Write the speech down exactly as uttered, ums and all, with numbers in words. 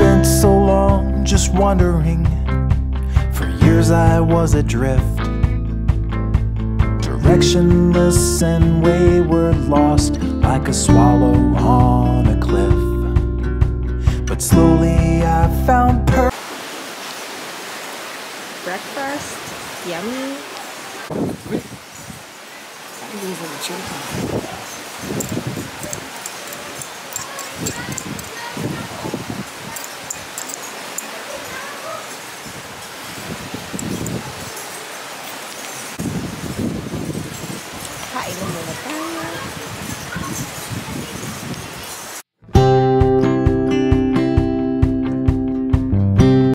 spent so long just wondering. For years I was adrift, directionless and wayward, lost like a swallow on a cliff. But slowly I found purpose. Breakfast, yummy. These are the children.